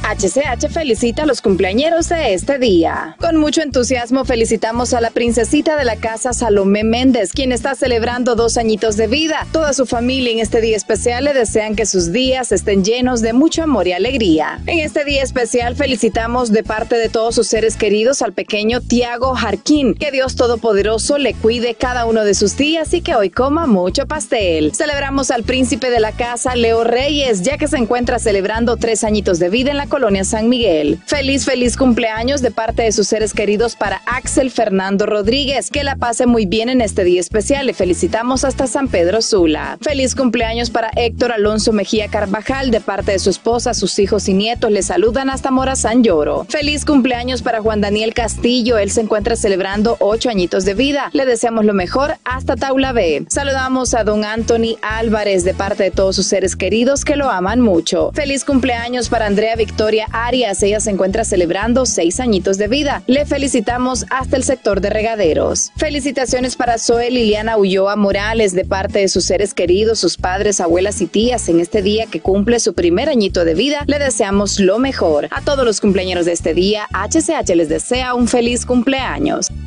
HCH felicita a los cumpleañeros de este día. Con mucho entusiasmo felicitamos a la princesita de la casa Salomé Méndez, quien está celebrando 2 añitos de vida. Toda su familia en este día especial le desean que sus días estén llenos de mucho amor y alegría. En este día especial felicitamos de parte de todos sus seres queridos al pequeño Tiago Jarquín. Que Dios Todopoderoso le cuide cada uno de sus días y que hoy coma mucho pastel. Celebramos al príncipe de la casa Leo Reyes, ya que se encuentra celebrando 3 añitos de vida en la colonia San Miguel. Feliz cumpleaños de parte de sus seres queridos para Axel Fernando Rodríguez. Que la pase muy bien en este día especial. Le felicitamos hasta San Pedro Sula. Feliz cumpleaños para Héctor Alonso Mejía Carvajal de parte de su esposa, sus hijos y nietos. Le saludan hasta Morazán Lloro. Feliz cumpleaños para Juan Daniel Castillo. Él se encuentra celebrando 8 añitos de vida. Le deseamos lo mejor hasta Taula B. Saludamos a don Anthony Álvarez de parte de todos sus seres queridos que lo aman mucho. Feliz cumpleaños para Andrea Victoria Arias. Ella se encuentra celebrando 6 añitos de vida. Le felicitamos hasta el sector de regaderos. Felicitaciones para Zoe Liliana Ulloa Morales de parte de sus seres queridos, sus padres, abuelas y tías en este día que cumple su primer añito de vida. Le deseamos lo mejor. A todos los cumpleaños de este día, HCH les desea un feliz cumpleaños.